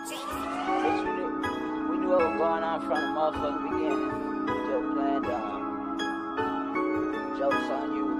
We knew what was going on from the motherfucking beginning. We just playing dumb. Jokes on you.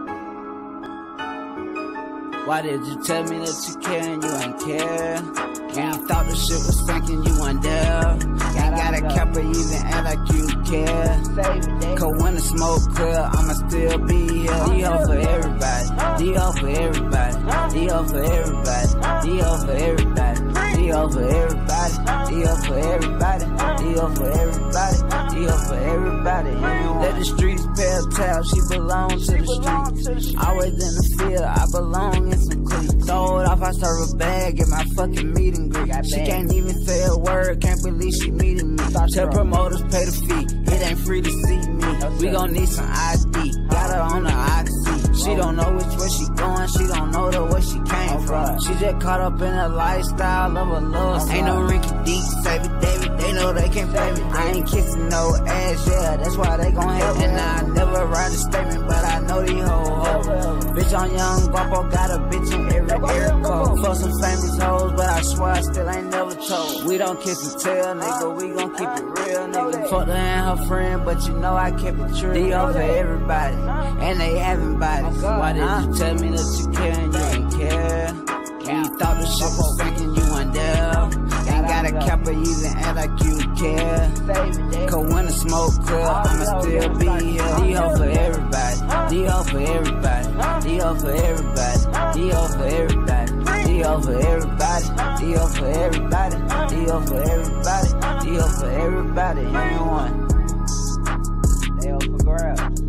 Why did you tell me that you care and you ain't care? When you thought the shit was sinking, you weren't there. Ain't got a cap or even act like you care. Cause when the smoke clear, I'ma still be here. D.O. for everybody. D.O. for everybody. D.O. for everybody. D.O. for everybody. D.O. for everybody. D.O. for everybody. D.O. for everybody. D.O. for everybody. Let the streets pale tell, she belongs to the streets. Always in the field, I belong in some cleats. Sold off, I serve a bag at my fucking meet and greet. She can't even say a word, can't believe she meeting me. Tell promoters pay the fee, it ain't free to see me. We gon' need some ID, got her on the oxy. She don't know which way she going, she don't know the where she came from. She just caught up in a lifestyle of a love. Ain't no Ricky Deep, Savvy David, they know they can't play me. I ain't kissing no ass, yeah, that's why they gon' help. And I never write a statement, but I know these hoes. Bitch on Young Guapo, got a bitch in every air code. For some famous hoes, but I swear I still ain't never told. We don't kiss and tell, nigga, we gon' keep it real, nigga. Fuck her and her friend, but you know I kept it true. D.O. for everybody, and they having bodies. Why did you tell me that you care and you ain't care? When you thought the shit was sinking, you weren't there. Ain't got a cap or even act like you care. Cause when the smoke clear, I'ma still be here. D.O. for everybody. D.O. for everybody. D.O. for everybody. D.O. for everybody. D.O. for everybody. D.O. for everybody. D.O. for everybody. D.O. for everybody. Anyone. They up for grabs.